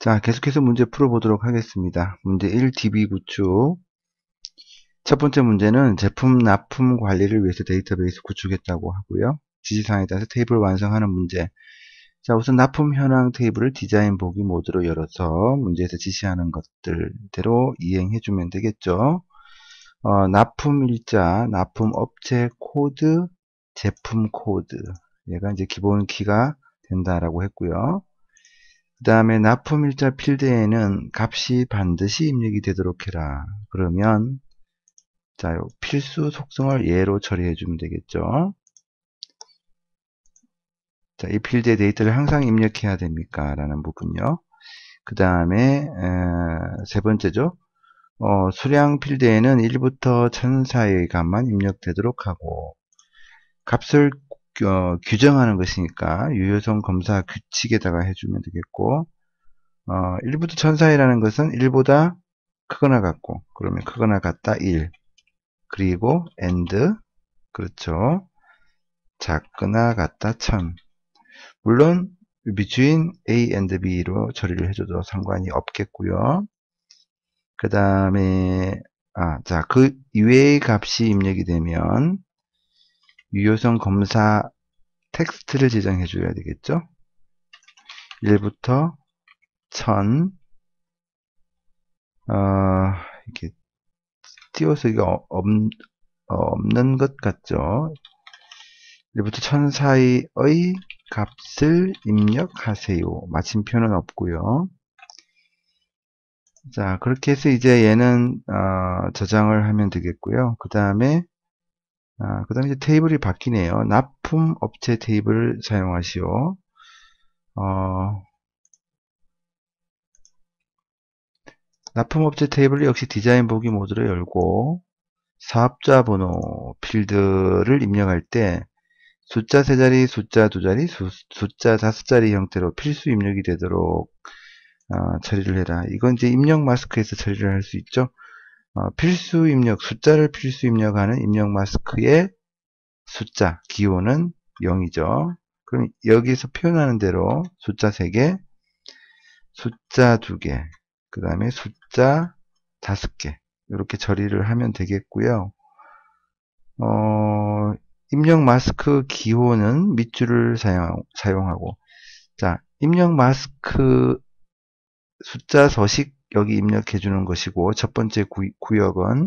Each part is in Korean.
자, 계속해서 문제 풀어보도록 하겠습니다. 문제 1 DB 구축. 첫 번째 문제는 제품 납품 관리를 위해서 데이터베이스 구축했다고 하고요. 지시사항에 따라서 테이블 완성하는 문제. 자, 우선 납품 현황 테이블을 디자인 보기 모드로 열어서 문제에서 지시하는 것들대로 이행해주면 되겠죠. 납품 일자, 납품 업체 코드, 제품 코드. 얘가 이제 기본 키가 된다라고 했고요. 그 다음에 납품일자 필드에는 값이 반드시 입력이 되도록 해라. 그러면 자, 요 필수 속성을 예로 처리해 주면 되겠죠. 자, 이 필드의 데이터를 항상 입력해야 됩니까? 라는 부분요. 그 다음에 세 번째죠. 수량 필드에는 1부터 1000 사이의 값만 입력되도록 하고, 값을 규정하는 것이니까 유효성 검사 규칙에다가 해주면 되겠고, 1부터 1000 사이라는 것은 1보다 크거나 같고, 그러면 크거나 같다 1. 그리고 AND, 그렇죠. 작거나 같다 1000. 물론 between A and B로 처리를 해줘도 상관이 없겠고요. 그 다음에 자, 그 이외의 값이 입력이 되면 유효성 검사 텍스트를 지정해 줘야 되겠죠. 1부터 1000. 이렇게 띄워서 이게 없는 것 같죠. 1부터 1000 사이의 값을 입력하세요. 마침표는 없고요. 자, 그렇게 해서 이제 얘는 저장을 하면 되겠고요. 그 다음에 이제 테이블이 바뀌네요. 납품 업체 테이블 사용하시오. 납품 업체 테이블을 역시 디자인 보기 모드로 열고 사업자 번호 필드를 입력할 때 숫자 3자리, 숫자 2자리, 숫자 5자리 형태로 필수 입력이 되도록 처리를 해라. 이건 이제 입력 마스크에서 처리를 할 수 있죠. 필수 입력, 숫자를 필수 입력하는 입력 마스크의 숫자, 기호는 0이죠. 그럼 여기서 표현하는 대로 숫자 3개, 숫자 2개, 그 다음에 숫자 5개 이렇게 처리를 하면 되겠고요. 입력 마스크 기호는 밑줄을 사용하고, 자, 입력 마스크 숫자 서식 여기 입력해 주는 것이고, 첫 번째 구역은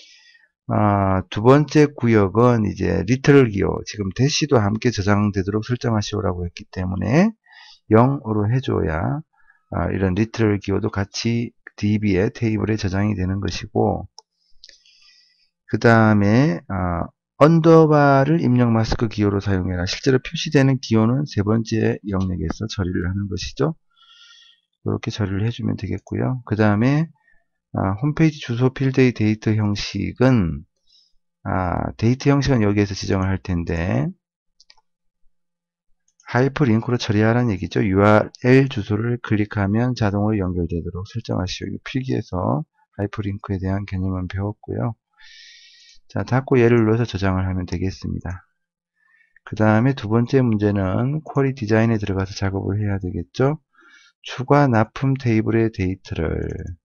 두 번째 구역은 이제 리틀 기호, 지금 대시도 함께 저장되도록 설정하시오라고 했기 때문에 0으로 해줘야 이런 리틀 기호도 같이 DB의 테이블에 저장이 되는 것이고, 그 다음에 언더바를 입력 마스크 기호로 사용해라. 실제로 표시되는 기호는 세 번째 영역에서 처리를 하는 것이죠. 이렇게 처리를 해주면 되겠고요. 그 다음에 홈페이지 주소 필드의 데이터 형식은 데이터 형식은 여기에서 지정을 할 텐데 하이퍼링크로 처리하라는 얘기죠. URL 주소를 클릭하면 자동으로 연결되도록 설정하시오. 이 필기에서 하이퍼링크에 대한 개념은 배웠고요. 자, 닫고 얘를 눌러서 저장을 하면 되겠습니다. 그 다음에 두 번째 문제는 쿼리 디자인에 들어가서 작업을 해야 되겠죠. 추가 납품 테이블의 데이터를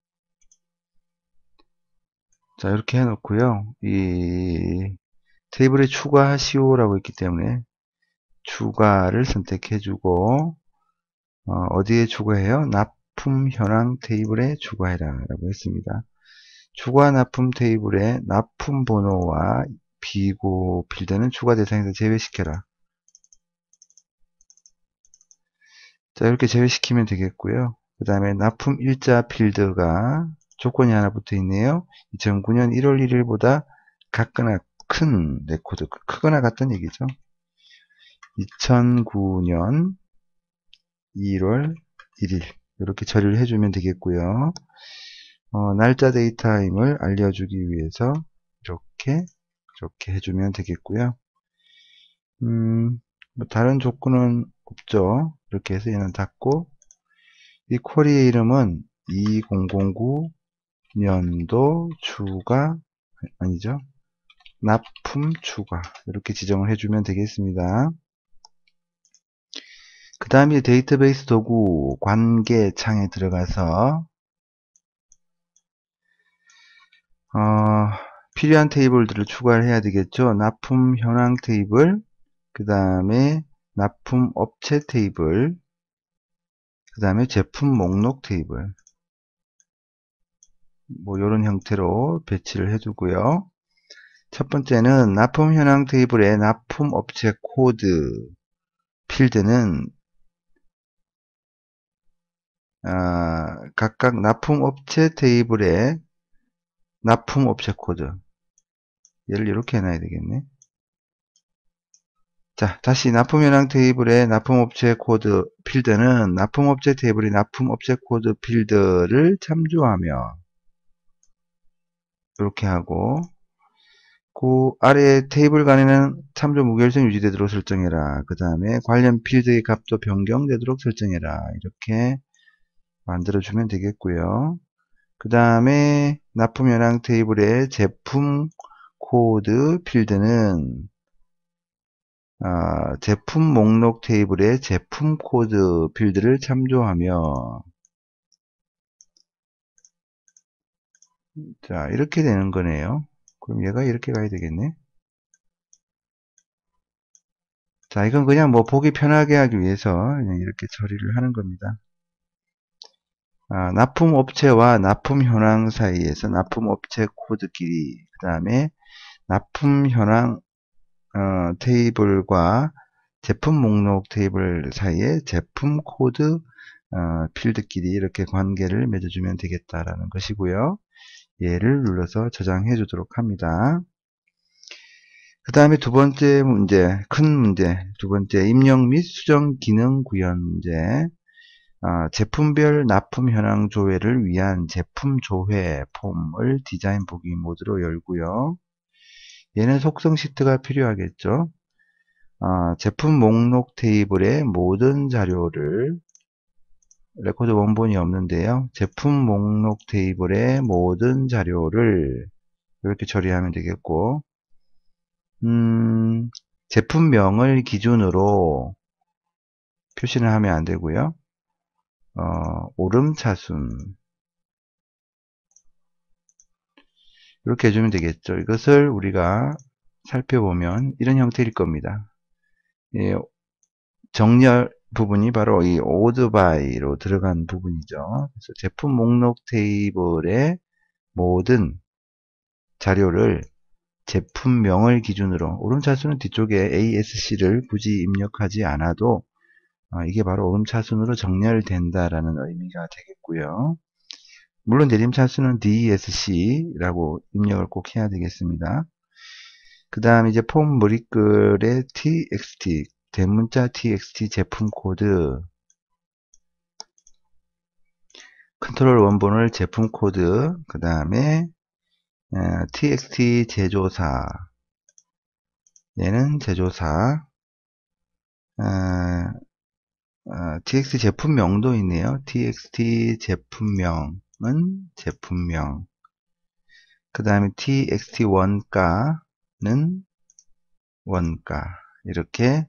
자, 이렇게 해놓고요. 이 테이블에 추가하시오라고 했기 때문에 추가를 선택해주고 어디에 추가해요? 납품 현황 테이블에 추가해라 라고 했습니다. 추가 납품 테이블에 납품 번호와 비고 필드는 추가 대상에서 제외시켜라. 자, 이렇게 제외시키면 되겠고요. 그 다음에 납품 일자 필드가 조건이 하나 붙어 있네요. 2009년 1월 1일보다 같거나 큰 레코드, 크거나 같던 얘기죠. 2009년 1월 1일 이렇게 처리를 해주면 되겠고요. 날짜 데이터임을 알려주기 위해서 이렇게 해주면 되겠고요. 뭐 다른 조건은 없죠. 이렇게 해서 얘는 닫고, 이 쿼리의 이름은 2009 년도 추가, 아니죠. 납품 추가. 이렇게 지정을 해주면 되겠습니다. 그 다음에 데이터베이스 도구 관계 창에 들어가서 필요한 테이블들을 추가를 해야 되겠죠. 납품 현황 테이블, 그 다음에 납품 업체 테이블, 그 다음에 제품 목록 테이블, 뭐 이런 형태로 배치를 해두고요. 첫 번째는 납품 현황 테이블의 납품 업체 코드 필드는 각각 납품 업체 테이블의 납품 업체 코드, 얘를 이렇게 해놔야 되겠네. 자, 다시 납품 현황 테이블의 납품 업체 코드 필드는 납품 업체 테이블의 납품 업체 코드 필드를 참조하며 이렇게 하고, 그 아래 테이블 간에는 참조 무결성 유지되도록 설정해라. 그 다음에 관련 필드의 값도 변경되도록 설정해라. 이렇게 만들어주면 되겠고요. 그 다음에 납품 현황 테이블의 제품 코드 필드는 제품 목록 테이블의 제품 코드 필드를 참조하며, 자, 이렇게 되는 거네요. 그럼 얘가 이렇게 가야 되겠네. 자, 이건 그냥 뭐 보기 편하게 하기 위해서 그냥 이렇게 처리를 하는 겁니다. 납품 업체와 납품 현황 사이에서 납품 업체 코드끼리, 그 다음에 납품 현황 테이블과 제품 목록 테이블 사이에 제품 코드 필드끼리 이렇게 관계를 맺어주면 되겠다라는 것이고요. 얘를 눌러서 저장해 주도록 합니다. 그 다음에 두 번째 문제, 큰 문제, 두 번째 입력 및 수정 기능 구현 문제. 제품별 납품 현황 조회를 위한 제품 조회 폼을 디자인 보기 모드로 열고요. 얘는 속성 시트가 필요하겠죠. 제품 목록 테이블의 모든 자료를, 레코드 원본이 없는데요. 제품 목록 테이블의 모든 자료를 이렇게 처리하면 되겠고, 제품명을 기준으로 표시를 하면 안 되고요. 오름차순 이렇게 해주면 되겠죠. 이것을 우리가 살펴보면 이런 형태일 겁니다. 예, 정렬 부분이 바로 이 오드바이로 들어간 부분이죠. 그래서 제품 목록 테이블의 모든 자료를 제품명을 기준으로, 오름차순은 뒤쪽에 ASC를 굳이 입력하지 않아도 이게 바로 오름차순으로 정렬된다라는 의미가 되겠고요. 물론 내림차순은 DESC라고 입력을 꼭 해야 되겠습니다. 그 다음 이제 폼 머리글의 TXT, 대문자 TXT 제품 코드, 컨트롤 원본을 제품 코드, 그 다음에 TXT 제조사, 얘는 제조사, TXT 제품명도 있네요. TXT 제품명은 제품명, 그 다음에 TXT 원가는 원가, 이렇게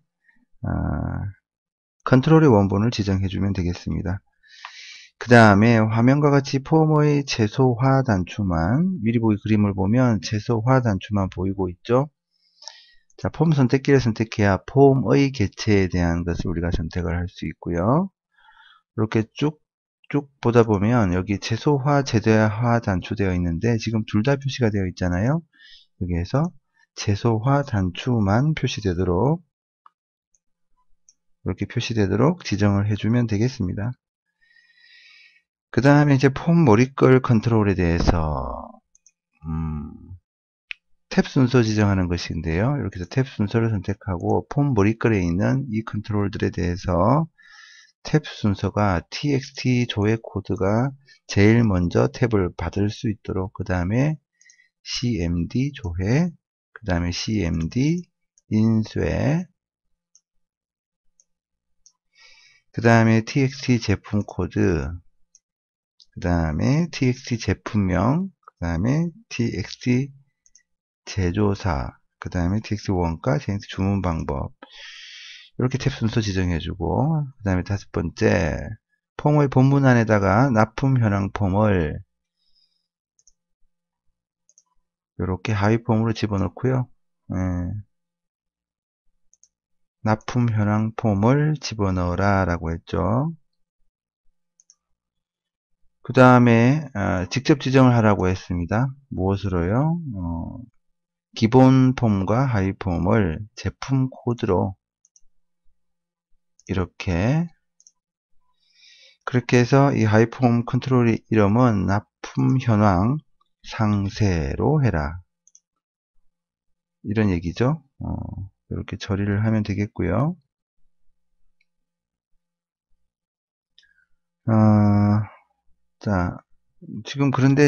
컨트롤의 원본을 지정해주면 되겠습니다. 그 다음에 화면과 같이 폼의 최소화 단추만, 미리 보기 그림을 보면 최소화 단추만 보이고 있죠. 자, 폼 선택기를 선택해야 폼의 개체에 대한 것을 우리가 선택을 할 수 있고요. 이렇게 쭉 보다 보면 여기 최소화, 최대화 단추되어 있는데 지금 둘 다 표시가 되어 있잖아요. 여기에서 최소화 단추만 표시되도록, 이렇게 표시되도록 지정을 해주면 되겠습니다. 그 다음에 이제 폼 머리글 컨트롤에 대해서 탭 순서 지정하는 것인데요. 이렇게 해서 탭 순서를 선택하고 폼 머리글에 있는 이 컨트롤들에 대해서 탭 순서가 txt 조회 코드가 제일 먼저 탭을 받을 수 있도록, 그 다음에 cmd 조회, 그 다음에 cmd 인쇄, 그 다음에 txt 제품 코드, 그 다음에 txt 제품명, 그 다음에 txt 제조사, 그 다음에 txt 원가, txt 주문 방법, 이렇게 탭 순서 지정해주고, 그 다음에 다섯 번째, 폼의 본문 안에다가 납품 현황 폼을 이렇게 하위 폼으로 집어넣고요. 납품 현황 폼을 집어넣어라 라고 했죠. 그 다음에 직접 지정을 하라고 했습니다. 무엇으로요? 기본 폼과 하위 폼을 제품 코드로 이렇게 그렇게 해서 이 하위 폼 컨트롤 이름은 납품 현황 상세로 해라. 이런 얘기죠. 이렇게 처리를 하면 되겠고요. 자, 지금 그런데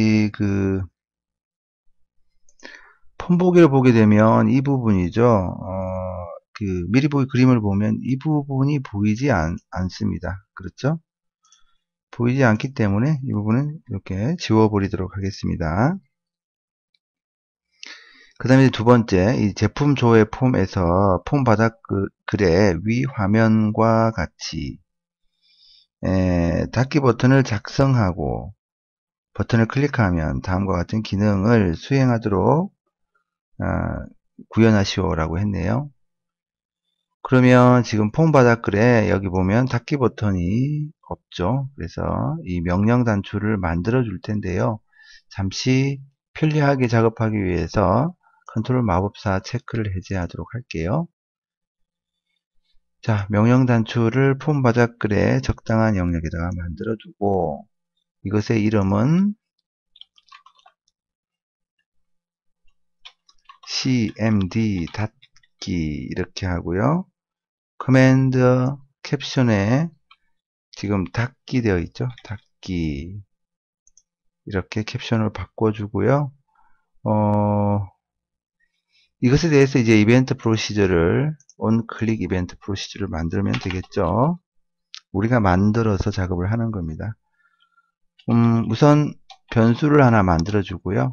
폼 보기를 보게 되면 이 부분이죠. 미리 보기 그림을 보면 이 부분이 보이지 않습니다. 그렇죠? 보이지 않기 때문에 이 부분은 이렇게 지워버리도록 하겠습니다. 그 다음에 두 번째, 이 제품 조회 폼에서 폼 바닥 글의 위 화면과 같이 닫기 버튼을 작성하고 버튼을 클릭하면 다음과 같은 기능을 수행하도록 구현하시오라고 했네요. 그러면 지금 폼 바닥글에 여기 보면 닫기 버튼이 없죠. 그래서 이 명령 단추를 만들어 줄 텐데요. 잠시 편리하게 작업하기 위해서 컨트롤 마법사 체크를 해제하도록 할게요. 자, 명령 단추를 폼 바닥글에 적당한 영역에다가 만들어 두고 이것의 이름은 cmd 닫기 이렇게 하고요. 커맨드 캡션에 지금 닫기 되어 있죠. 닫기 이렇게 캡션을 바꿔주고요. 이것에 대해서 이제 이벤트 프로시저를 onClick 이벤트 프로시저를 만들면 되겠죠. 우리가 만들어서 작업을 하는 겁니다. 우선 변수를 하나 만들어 주고요.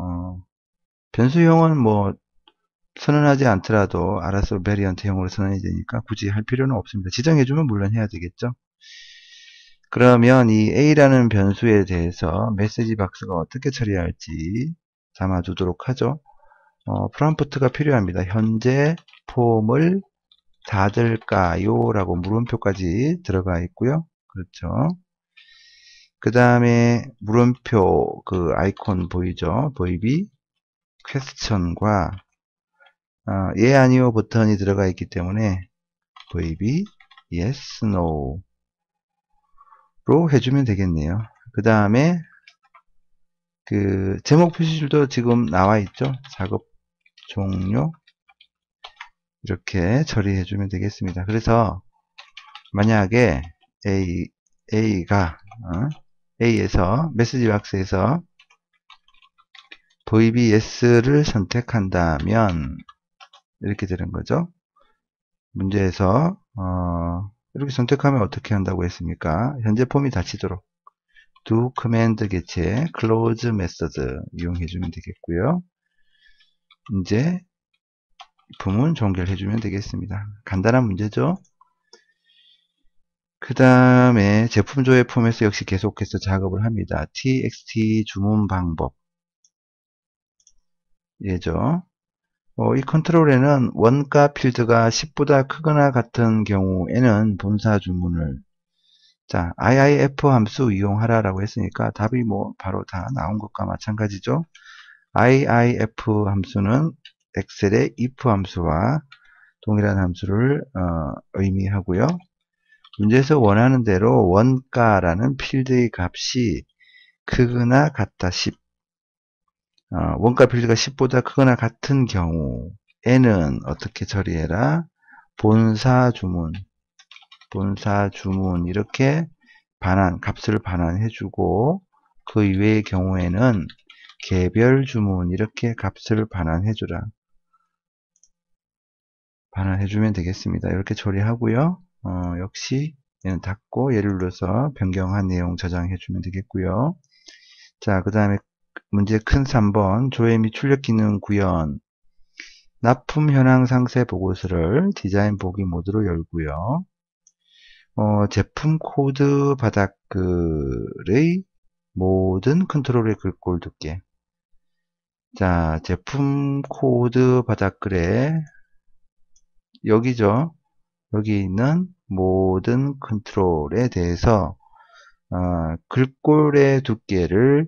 변수형은 뭐 선언하지 않더라도 알아서 베리언트형으로 선언이 되니까 굳이 할 필요는 없습니다. 지정해주면 물론 해야 되겠죠. 그러면 이 A라는 변수에 대해서 메시지 박스가 어떻게 처리할지 담아두도록 하죠. 프롬프트가 필요합니다. 현재 폼을 닫을까요? 라고 물음표까지 들어가 있고요. 그렇죠. 그 다음에 물음표 그 아이콘 보이죠? 보이비 퀘스천과 예 아니요 버튼이 들어가 있기 때문에 보이비 yes no 로 해주면 되겠네요. 그 다음에 그 제목 표시줄도 지금 나와 있죠. 작업 종료 이렇게 처리해 주면 되겠습니다. 그래서 만약에 A가 A에서 메시지 박스에서 보이비 yes를 선택한다면 이렇게 되는 거죠. 문제에서 이렇게 선택하면 어떻게 한다고 했습니까? 현재 폼이 닫히도록 do command 개체 close method 이용해 주면 되겠고요. 이제 부문 종결해 주면 되겠습니다. 간단한 문제죠. 그 다음에 제품 조회 폼에서 역시 계속해서 작업을 합니다. txt 주문 방법 예죠. 이 컨트롤에는 원가 필드가 10보다 크거나 같은 경우에는 본사 주문을 자 IIF 함수 이용하라 라고 했으니까 답이 뭐 바로 다 나온 것과 마찬가지죠. IIF 함수는 엑셀의 if 함수와 동일한 함수를 의미하고요. 문제에서 원하는 대로 원가라는 필드의 값이 크거나 같다 10 원가 필드가 10보다 크거나 같은 경우에는 어떻게 처리해라? 본사 주문 이렇게 값을 반환해주고 그 이외의 경우에는 개별 주문 이렇게 값을 반환해주라. 반환해주면 되겠습니다. 이렇게 처리하고요. 역시 얘는 닫고 얘를 눌러서 변경한 내용 저장해주면 되겠고요. 자, 그 다음에 문제 큰 3번 조회 및 출력 기능 구현 납품 현황 상세 보고서를 디자인 보기 모드로 열고요. 제품 코드 바닥글의 모든 컨트롤의 글꼴 두께. 자, 제품 코드 바닥글에 여기죠. 여기 있는 모든 컨트롤에 대해서 글꼴의 두께를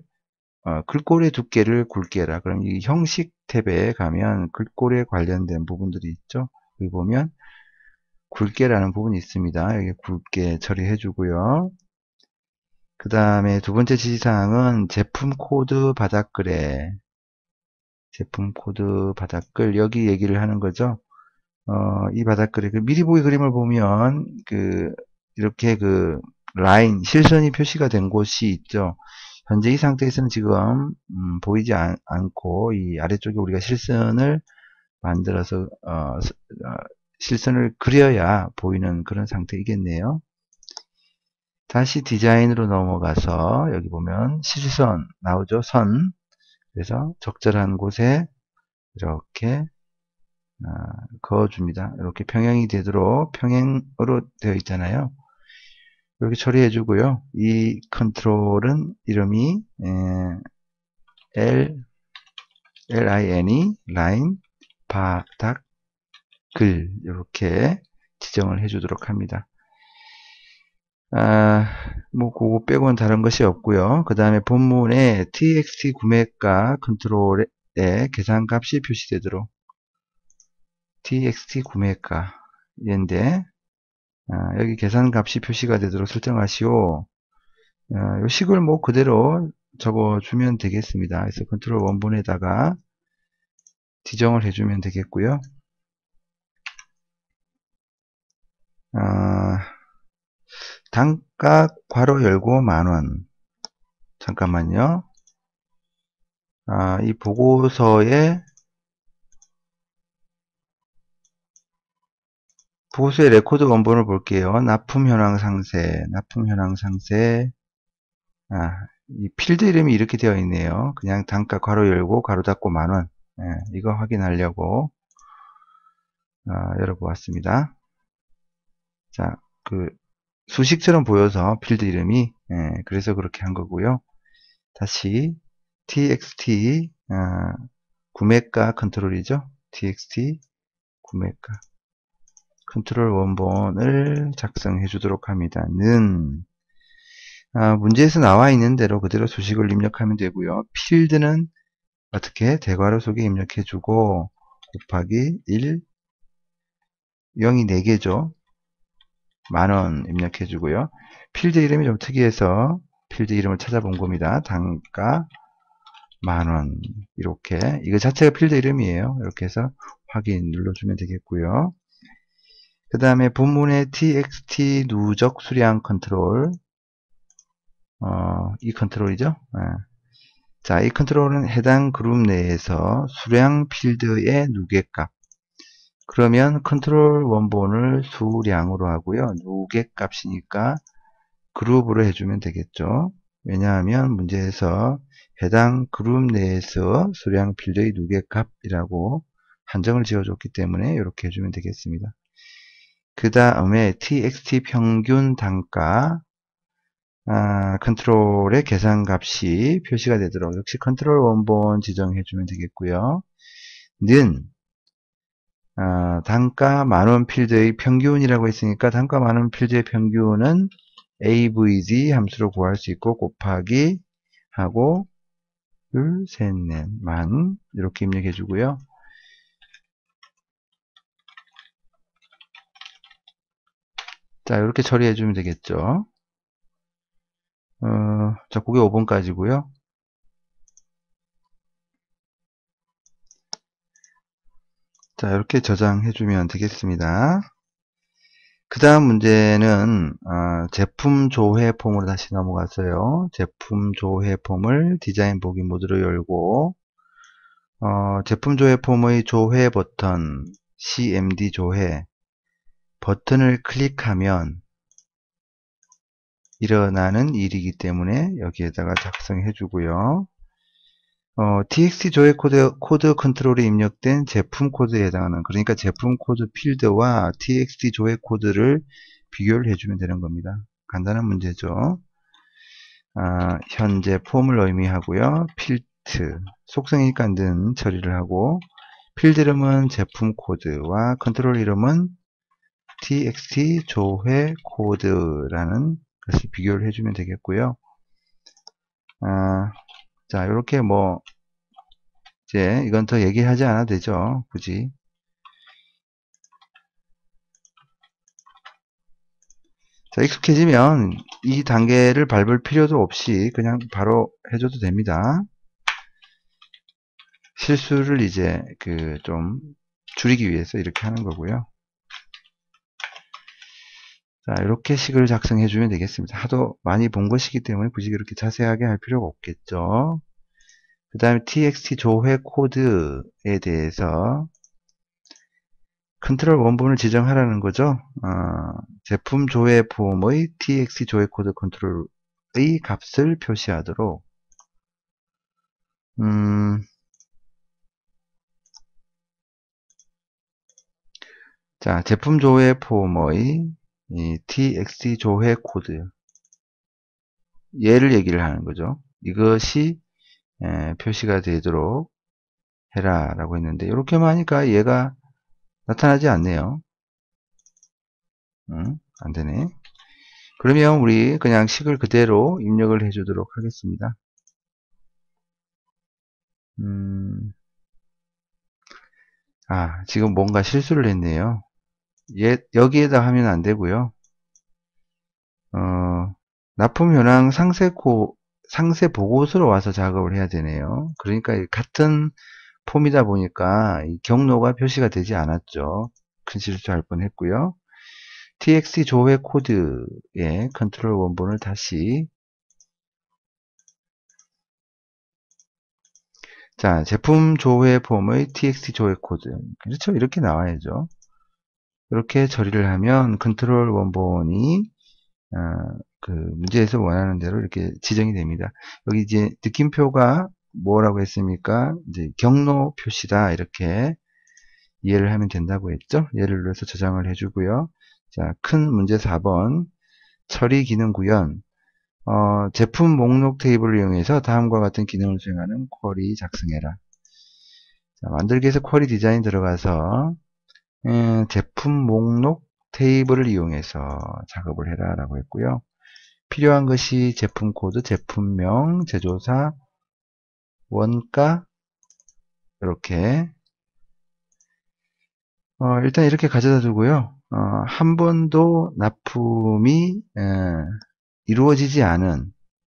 굵게 해라. 그럼 이 형식 탭에 가면 글꼴에 관련된 부분들이 있죠. 여기 보면 굵게라는 부분이 있습니다. 여기 굵게 처리해 주고요. 그 다음에 두 번째 지시사항은 제품 코드 바닥글에 여기 얘기를 하는 거죠. 이 바닥글에 미리 보기 그림을 보면 이렇게 라인 실선이 표시가 된 곳이 있죠. 현재 이 상태에서는 지금 보이지 않고 이 아래쪽에 우리가 실선을 만들어서 실선을 그려야 보이는 그런 상태이겠네요. 다시 디자인으로 넘어가서 여기 보면 실선 나오죠. 선. 그래서 적절한 곳에 이렇게 그어줍니다. 이렇게 평행이 되도록 평행으로 되어 있잖아요. 이렇게 처리해 주고요. 이 컨트롤은 이름이 LINE 라인 바닥 글 이렇게 지정을 해 주도록 합니다. 뭐 그거 빼고는 다른 것이 없고요. 그 다음에 본문에 txt 구매가 컨트롤에 계산값이 표시되도록 txt 구매가 얘인데 여기 계산값이 표시가 되도록 설정하시오. 이 식을 뭐 그대로 적어주면 되겠습니다. 그래서 컨트롤 원본에다가 지정을 해주면 되겠고요. 단가 괄호 열고 만원. 잠깐만요. 이 보고서의 레코드 원본을 볼게요. 납품 현황 상세. 이 필드 이름이 이렇게 되어 있네요. 그냥 단가 괄호 열고 괄호 닫고 만원. 이거 확인하려고 열어보았습니다. 자, 수식처럼 보여서 필드 이름이 그래서 그렇게 한 거고요. 다시 txt 구매가 컨트롤이죠. txt 구매가 컨트롤 원본을 작성해 주도록 합니다. 는 문제에서 나와 있는 대로 그대로 수식을 입력하면 되고요. 필드는 어떻게 대괄호 속에 입력해 주고 곱하기 1 0이 4개죠. 만원 입력해 주고요. 필드 이름이 좀 특이해서 필드 이름을 찾아본 겁니다. 단가 만원 이렇게 이거 자체가 필드 이름이에요. 이렇게 해서 확인 눌러주면 되겠고요. 그 다음에 본문의 txt 누적 수량 컨트롤 이 컨트롤이죠. 자, 이 컨트롤은 해당 그룹 내에서 수량 필드의 누계값 그러면 컨트롤 원본을 수량으로 하고요. 누계값이니까 그룹으로 해주면 되겠죠. 왜냐하면 문제에서 해당 그룹 내에서 수량 필드의 누계값이라고 한정을 지어줬기 때문에 이렇게 해주면 되겠습니다. 그 다음에 txt 평균 단가 컨트롤의 계산값이 표시가 되도록 역시 컨트롤 원본 지정해주면 되겠고요. 는 단가 만원 필드의 평균이라고 했으니까 단가 만원 필드의 평균은 avg 함수로 구할 수 있고 곱하기 하고 둘, 셋, 넷, 만 이렇게 입력해 주고요. 자, 이렇게 처리해 주면 되겠죠. 자, 그게 5번까지고요. 자, 이렇게 저장해 주면 되겠습니다. 그 다음 문제는 제품 조회 폼으로 다시 넘어갔어요. 제품 조회 폼을 디자인 보기 모드로 열고 제품 조회 폼의 조회 버튼 CMD 조회 버튼을 클릭하면 일어나는 일이기 때문에 여기에다가 작성해 주고요. txt 조회 코드 컨트롤에 입력된 제품 코드에 해당하는, 그러니까 제품 코드 필드와 txt 조회 코드를 비교를 해주면 되는 겁니다. 간단한 문제죠. 현재 폼을 의미하고요. 필드, 속성이니까 는 처리를 하고, 필드 이름은 제품 코드와 컨트롤 이름은 txt 조회 코드라는 것을 비교를 해주면 되겠고요. 자, 이렇게 뭐 이제 이건 더 얘기하지 않아도 되죠. 굳이. 자, 익숙해지면 이 단계를 밟을 필요도 없이 그냥 바로 해줘도 됩니다. 실수를 이제 좀 줄이기 위해서 이렇게 하는 거고요. 자, 이렇게 식을 작성해 주면 되겠습니다. 하도 많이 본 것이기 때문에 굳이 그렇게 자세하게 할 필요가 없겠죠. 그 다음에 txt 조회 코드에 대해서 컨트롤 원본을 지정하라는 거죠. 제품 조회 폼의 txt 조회 코드 컨트롤의 값을 표시하도록. 자, 제품 조회 폼의 이 txt 조회 코드, 얘를 얘기를 하는 거죠. 이것이 표시가 되도록 해라 라고 했는데, 이렇게만 하니까 얘가 나타나지 않네요. 안 되네. 그러면 우리 그냥 식을 그대로 입력을 해 주도록 하겠습니다. 지금 뭔가 실수를 했네요. 여기에다 하면 안 되고요. 납품 현황 상세 보고서로 와서 작업을 해야 되네요. 그러니까 같은 폼이다 보니까 이 경로가 표시가 되지 않았죠. 큰 실수할 뻔했고요. txt 조회 코드의 컨트롤 원본을 다시, 자, 제품 조회 폼의 txt 조회 코드, 그렇죠? 이렇게 나와야죠. 이렇게 처리를 하면 컨트롤 원본이 문제에서 원하는 대로 이렇게 지정이 됩니다. 여기 이제 느낌표가 뭐라고 했습니까? 이제 경로 표시다, 이렇게 이해를 하면 된다고 했죠. 예를 들어서 저장을 해주고요. 자, 큰 문제 4번 처리 기능 구현. 제품 목록 테이블을 이용해서 다음과 같은 기능을 수행하는 쿼리 작성해라. 자, 만들기에서 쿼리 디자인 들어가서 제품 목록 테이블을 이용해서 작업을 해라 라고 했고요. 필요한 것이 제품 코드, 제품명, 제조사, 원가, 이렇게 일단 이렇게 가져다 두고요. 한 번도 납품이 이루어지지 않은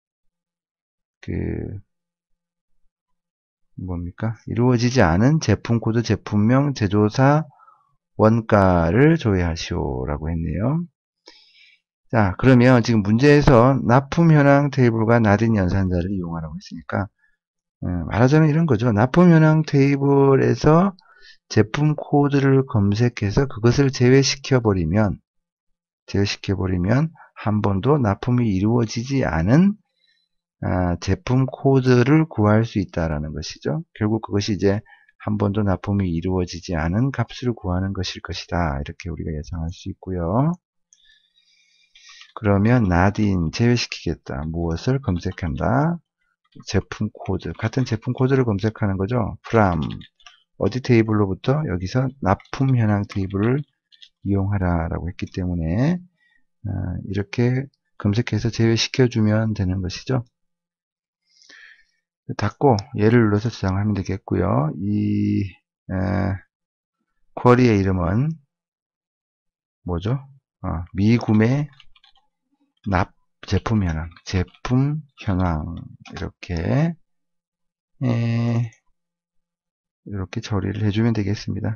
이루어지지 않은 제품 코드, 제품명, 제조사, 원가를 조회하시오라고 했네요. 자, 그러면 지금 문제에서 납품 현황 테이블과 나딘 연산자를 이용하라고 했으니까 말하자면 이런 거죠. 납품 현황 테이블에서 제품 코드를 검색해서 그것을 제외시켜 버리면 한 번도 납품이 이루어지지 않은 제품 코드를 구할 수 있다라는 것이죠. 결국 그것이 이제 한 번도 납품이 이루어지지 않은 값을 구하는 것일 것이다. 이렇게 우리가 예상할 수 있고요. 그러면 나딘 제외시키겠다. 무엇을 검색한다? 제품 코드. 같은 제품 코드를 검색하는 거죠. from 어디 테이블로부터 여기서 납품 현황 테이블을 이용하라 라고 했기 때문에 이렇게 검색해서 제외시켜주면 되는 것이죠. 닫고 얘를 눌러서 저장하면 되겠고요. 이 쿼리의 이름은 뭐죠? 미구매 납 제품 현황 이렇게 처리를 해주면 되겠습니다.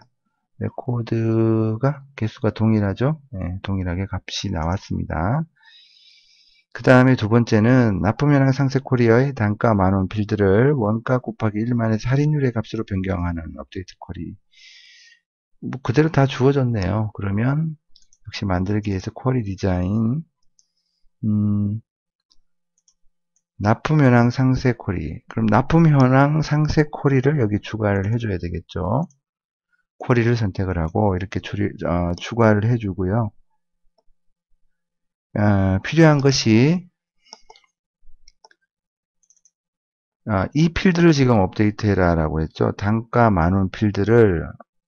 레코드가 개수가 동일하죠? 동일하게 값이 나왔습니다. 그 다음에 두 번째는 납품 현황 상세 쿼리의 단가 만원 필드를 원가 곱하기 1만에서 할인율의 값으로 변경하는 업데이트 쿼리. 뭐 그대로 다 주어졌네요. 그러면 역시 만들기 위해서 쿼리 디자인 납품 현황 상세 쿼리. 그럼 납품 현황 상세 쿼리를 여기 추가를 해줘야 되겠죠. 쿼리를 선택을 하고 이렇게 추가를 해주고요. 필요한 것이 이 필드를 지금 업데이트 해라 라고 했죠. 단가 만원 필드를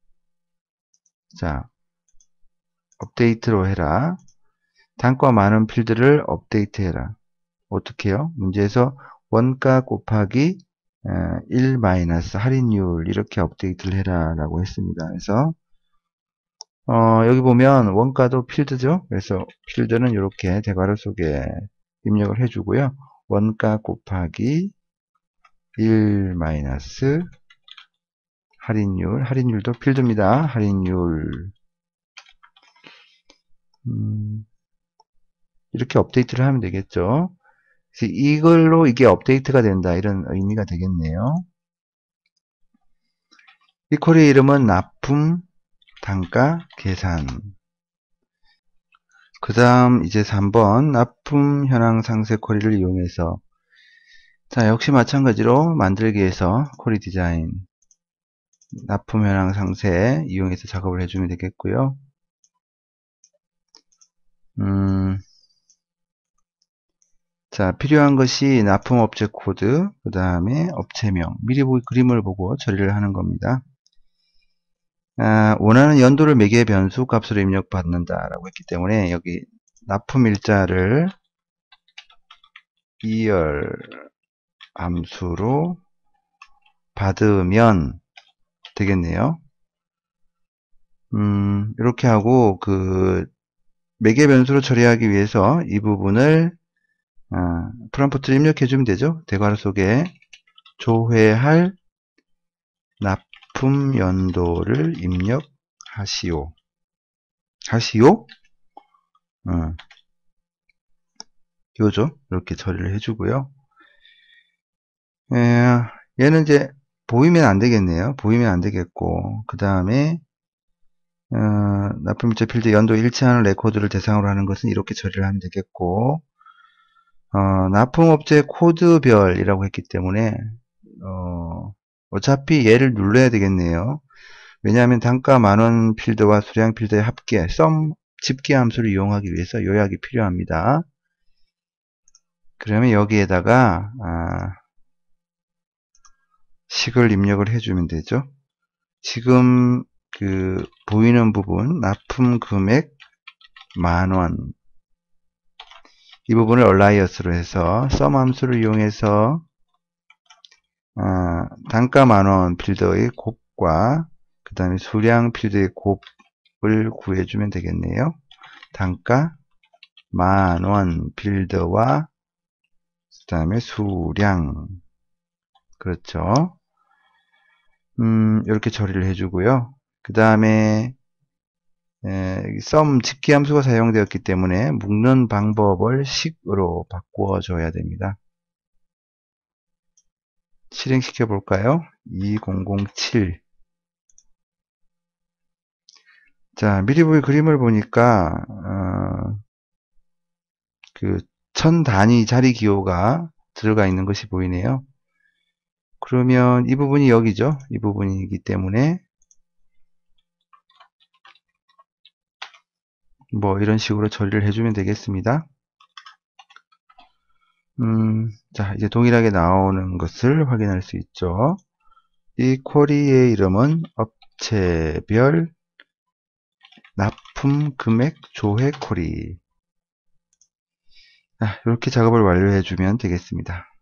자 업데이트로 해라. 단가 만원 필드를 업데이트 해라. 어떻게 해요? 문제에서 원가 곱하기 1 마이너스 할인율 이렇게 업데이트를 해라 라고 했습니다. 그래서 여기 보면 원가도 필드죠. 그래서 필드는 이렇게 대괄호 속에 입력을 해주고요. 원가 곱하기 1 마이너스 할인율도 필드입니다. 할인율 이렇게 업데이트를 하면 되겠죠. 그래서 이걸로 이게 업데이트가 된다 이런 의미가 되겠네요. 이 쿼리의 이름은 납품 단가 계산. 그 다음 이제 3번 납품 현황 상세 쿼리를 이용해서 자 역시 마찬가지로 만들기에서 쿼리 디자인 납품 현황 상세 이용해서 작업을 해주면 되겠고요. 자 필요한 것이 납품 업체 코드 그 다음에 업체명 미리 그림을 보고 처리를 하는 겁니다. 원하는 연도를 매개 변수 값으로 입력받는다 라고 했기 때문에 여기 납품 일자를 2열 함수로 받으면 되겠네요. 이렇게 하고 그 매개 변수로 처리하기 위해서 이 부분을 프롬프트를 입력해 주면 되죠. 대괄호 속에 조회할 납품 연도를 입력하시오. 하시오? 요죠. 이렇게 처리를 해주고요. 얘는 이제 보이면 안 되겠네요. 보이면 안 되겠고, 그 다음에, 납품일자 필드 연도 일치하는 레코드를 대상으로 하는 것은 이렇게 처리를 하면 되겠고, 납품업체 코드별이라고 했기 때문에, 어차피 얘를 눌러야 되겠네요. 왜냐하면 단가 만원 필드와 수량 필드의 합계, 집계 함수를 이용하기 위해서 요약이 필요합니다. 그러면 여기에다가 식을 입력을 해주면 되죠. 지금 그 보이는 부분 납품 금액 만원 이 부분을 얼라이어스로 해서 썸 함수를 이용해서 단가 만원 필드의 곱과 그 다음에 수량 필드의 곱을 구해주면 되겠네요. 단가 만원 필드와 그 다음에 수량 그렇죠. 이렇게 처리를 해주고요. 그 다음에 썸 집계 함수가 사용되었기 때문에 묶는 방법을 식으로 바꿔줘야 됩니다. 실행시켜 볼까요? 2007 자, 미리 보기 그림을 보니까 그 1000단위 자리 기호가 들어가 있는 것이 보이네요. 그러면 이 부분이 여기죠. 이 부분이기 때문에 뭐 이런 식으로 처리를 해주면 되겠습니다. 자, 이제 동일하게 나오는 것을 확인할 수 있죠. 이 쿼리의 이름은 업체별 납품 금액 조회 쿼리. 이렇게 작업을 완료해 주면 되겠습니다.